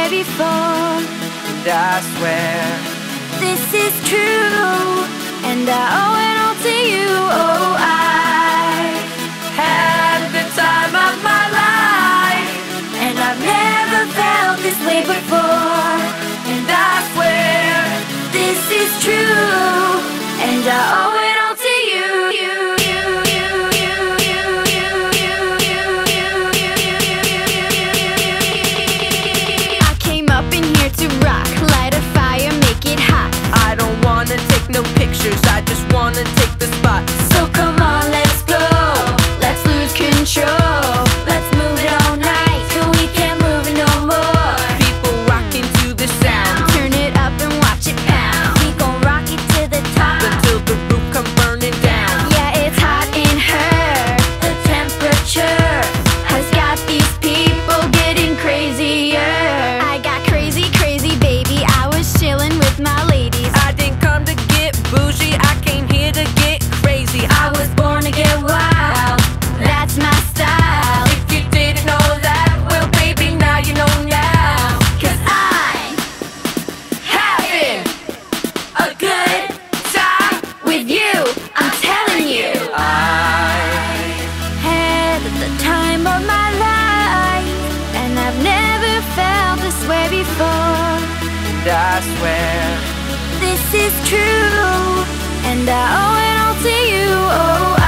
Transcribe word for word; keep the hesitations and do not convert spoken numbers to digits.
way before, and I swear this is true, and I owe it all to you. Oh, I had the time of my life, and I've never felt this way before, and I swear this is true, and I owe it all to you. I came up in here to rock, light a fire, make it hot. I don't wanna take no pictures, I just wanna take the spot. So come on, let's go, let's lose control. Let's move it all night till we can't move it no more. People rocking to the sound, Turn it up and watch it pound. We gon' rock it to the top, until the roof come burning down. yeah, it's hot in her. The temperature has got these people getting crazier. I got crazy, crazy, baby. I was chillin' with my ladies. I didn't come to get bougie, I came here to get crazy. I I was born to get wild, that's my style. If you didn't know that, well baby, now you know now. Cause I'm Having a good time with you, I'm telling you. I Had the time of my life, and I've never felt this way before. and I swear This is true, and I owe it all to you. Oh,